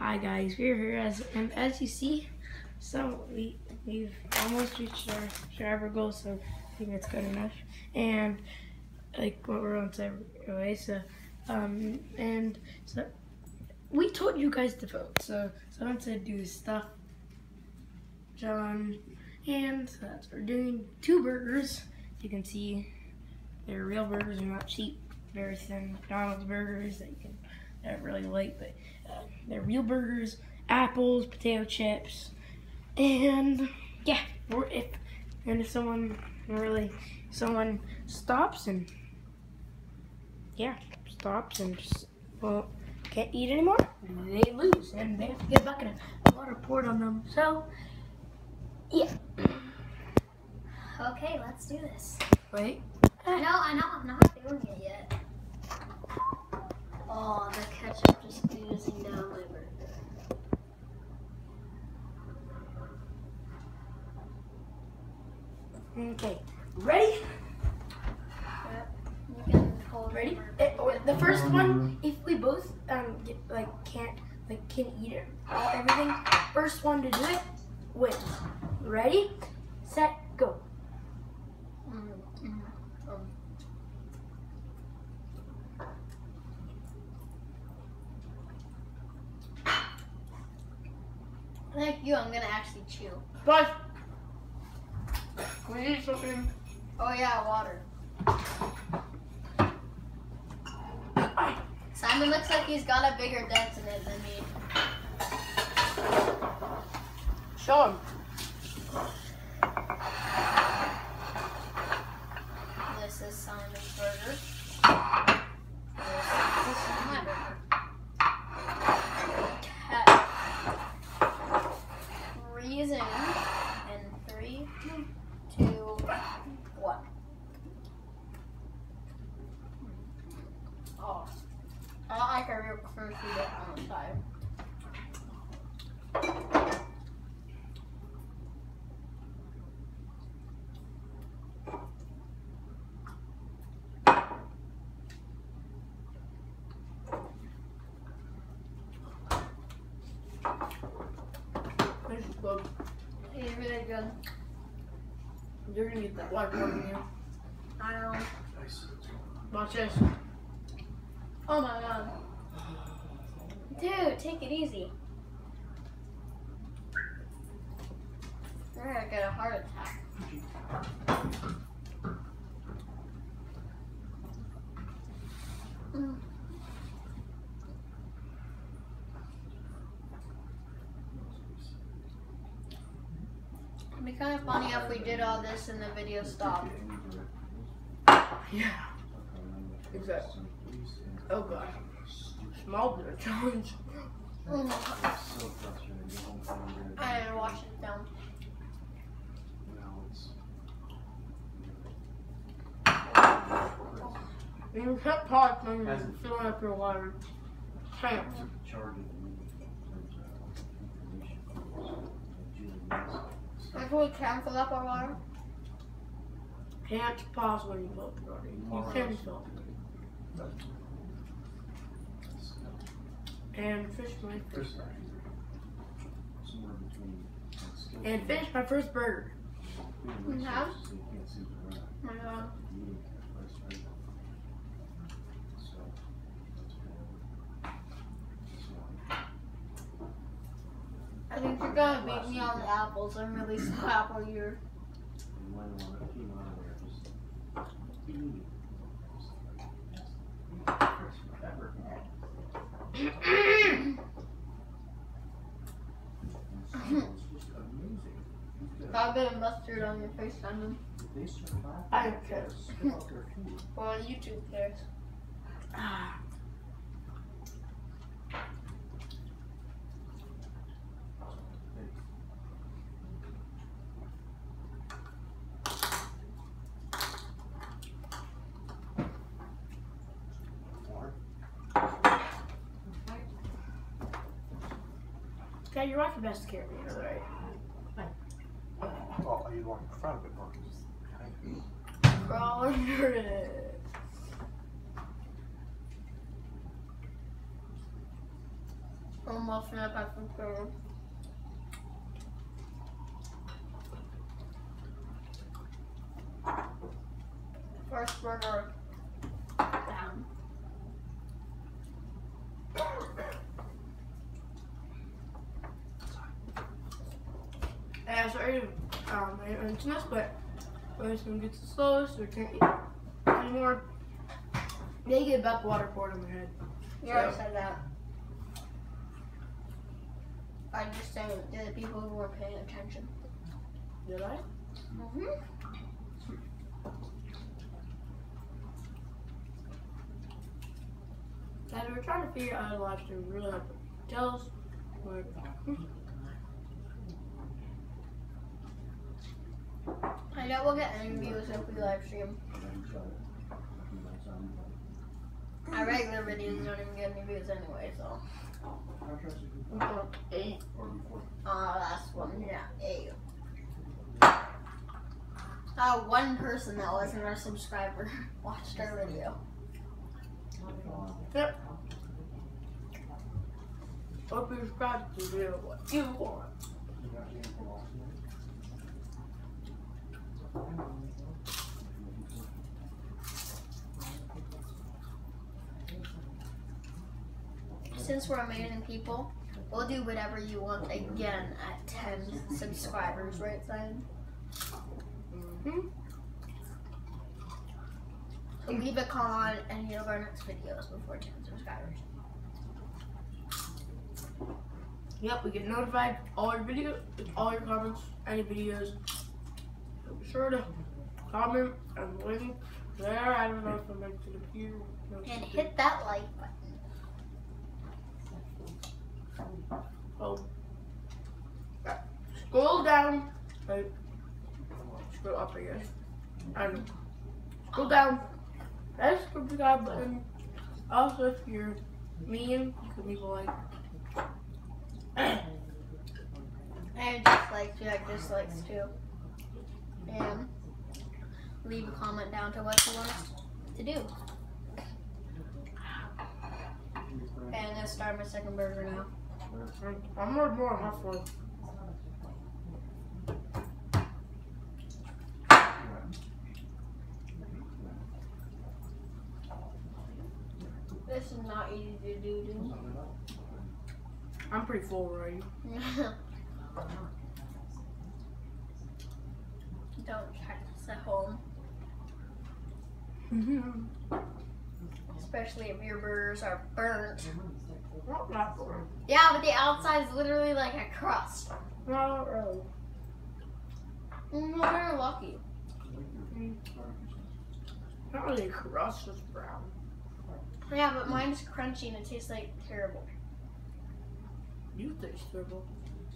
Hi guys, we're here as you see. So we've almost reached our subscriber goal, so I think that's good enough. And like what we're on anyway, so and so we told you guys to vote. So someone said do stuff, John, and so that's we're doing 2 burgers. You can see they're real burgers, they're not cheap, very thin McDonald's burgers that you can really like, but they're real burgers, apples, potato chips, and yeah, if someone stops and just can't eat anymore, they lose and they have to get a bucket of water poured on them. So yeah. Okay, let's do this. Wait. I know, I'm not doing it yet. Oh, the ketchup just oozing down my burger. Okay, ready? You can hold Ready? it. The first one, if we both can't eat it everything, first one to do it wins. Ready, set, go. Like you, I'm gonna actually chew. But we need something. Oh yeah, water. Simon looks like he's got a bigger dent in it than me. Show him. This is Simon's burger. This is my burger. Freezing in 3, 2, 1. Oh, I like a real crunchy bit on the side. This is good. It's really good. You're gonna get that water poured on you. I know. Watch this. Oh my god. Dude, take it easy. You're gonna get a heart attack. It'd be kind of funny if we did all this and the video stopped. Yeah. Exactly. Oh god. Small bit of challenge. I didn't wash it down. You can't talk when you're filling up your water. Can't. If we can fill up our water. Can't pause when you fill up your water. You can fill up. And finish my first burger. And finish my first burger. You have? My god. I think you're gonna beat me on the apples. I'm really so apple ear. Got a bit of mustard on your face, Simon. I don't care. Well, YouTube cares. Ah. Okay, you're not the best carrot, right? Oh, you want in front of it, Marcus. Crawl under it. Oh almost in a pepper burger. First burger down. Yeah, sorry to mention this, but when this one gets the slowest or can't eat anymore, they get back water poured on their head. You already said that. I just saying to the people who weren't paying attention. Did I? Mm-hmm. Guys, we're trying to figure out how to live stream. We really have to tell us. But, I know we'll get any views if we live stream. Our regular videos don't even get any views anyway, so. 8. Last one, yeah, 8. One person that wasn't our subscriber watched our video. Yep. Hope you subscribe to the video what you want. Since we're amazing people, we'll do whatever you want again at 10 subscribers, right, Simon? Mm-hmm. So leave a comment on any of our next videos before 10 subscribers. Yep, we get notified all your videos, all your comments, any videos. So be sure to comment and link there. I don't know if I mentioned a few. And hit that like button. Oh. Scroll down. Right. Scroll up, I guess. And scroll down. That's the subscribe button. Also, if you're mean, you can leave a like. And dislikes, you like dislikes too. And leave a comment down to what you want us to do. Okay, I'm gonna start my second burger now. I'm more halfway. This is not easy to do. I'm pretty full already. Don't try this at home. Especially if your burgers are burnt. Not that burnt. Yeah, but the outside is literally like a crust. Not really. You're lucky. Not really a crust, it's brown. Yeah, but mine's crunchy and it tastes like terrible. You taste terrible.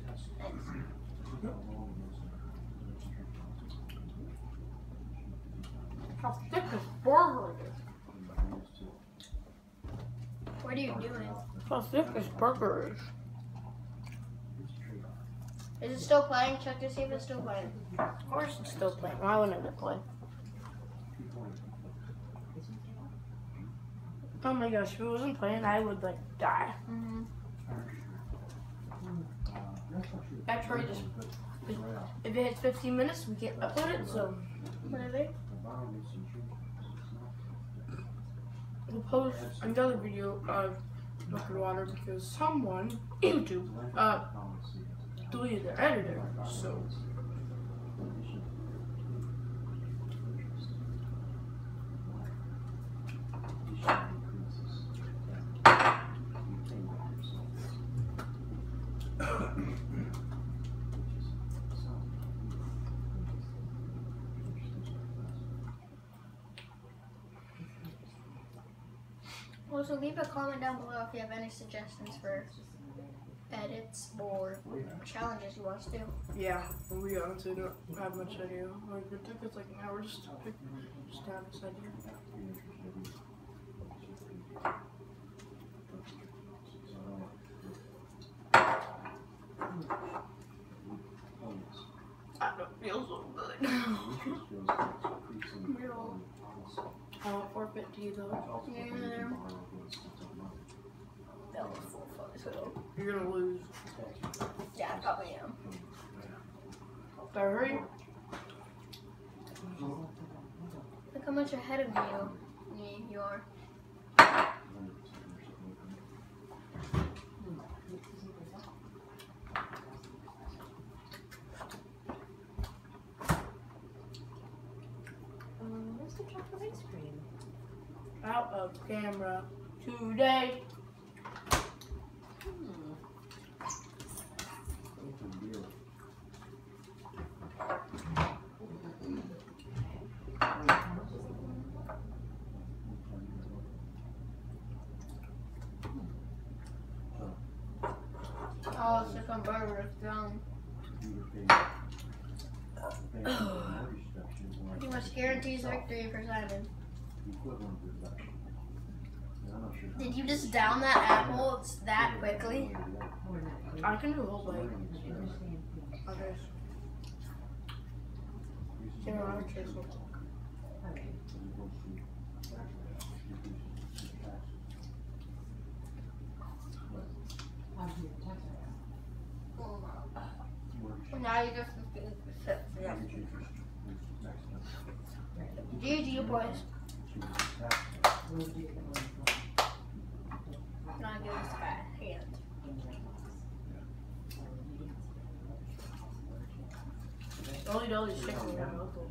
How thick this burger is. What are you doing? How thick this burger is. Is it still playing? Check to see if it's still playing. Of course it's still playing. Why wouldn't it play? Oh my gosh, if it wasn't playing, I would like die. Mm-hmm. Actually, just if it hits 15 minutes, we can't upload it. So What are they? we'll post another video of liquid water because someone, YouTube, deleted their editor. So. Also, leave a comment down below if you have any suggestions for edits or challenges you want us to do. Yeah, we honestly don't have much idea. Like, it took us like an hour just to have this idea. I don't feel so good. I want 450 though. Yeah. that was full photo. You're gonna lose. Yeah, I probably am. Gotta hurry. Look how much ahead of you are. Where's the chocolate ice cream? Out of camera today. Oh, chicken burger is done. Pretty much guarantees victory for Simon. Did you just down that apple that quickly? I can do a whole bite. Okay. You know, I'll taste it. Now you just sit. GG, boys. Now give us a fat hand. Only know these chicken are local.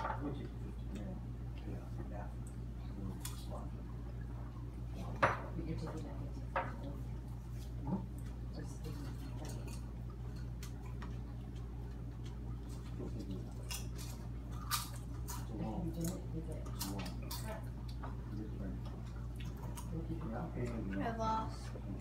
I lost.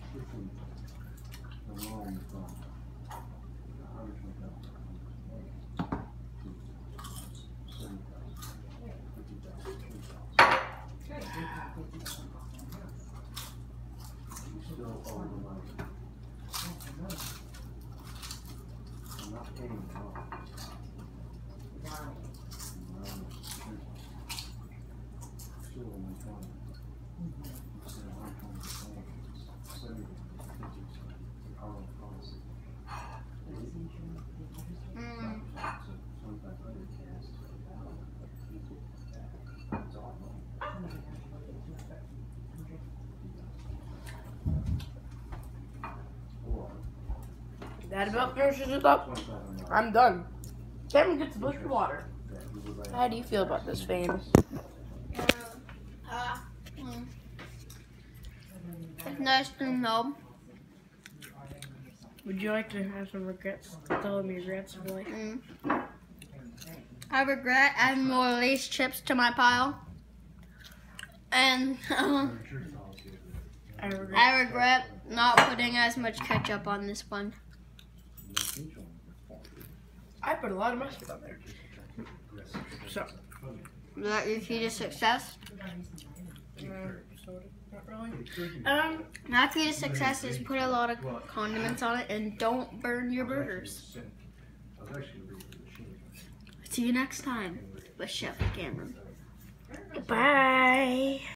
That about finishes it up. I'm done. Cameron gets a bush of water. How do you feel about this, Fame? It's nice to know. Would you like to have some regrets? Tell me regrets of life. I regret adding more Lay's chips to my pile. And I regret not putting as much ketchup on this one. I put a lot of mustard on there. So. Is that your key to success? Not really. My key to success is put a lot of condiments on it and don't burn your burgers. See you next time with Chef Cameron. Goodbye.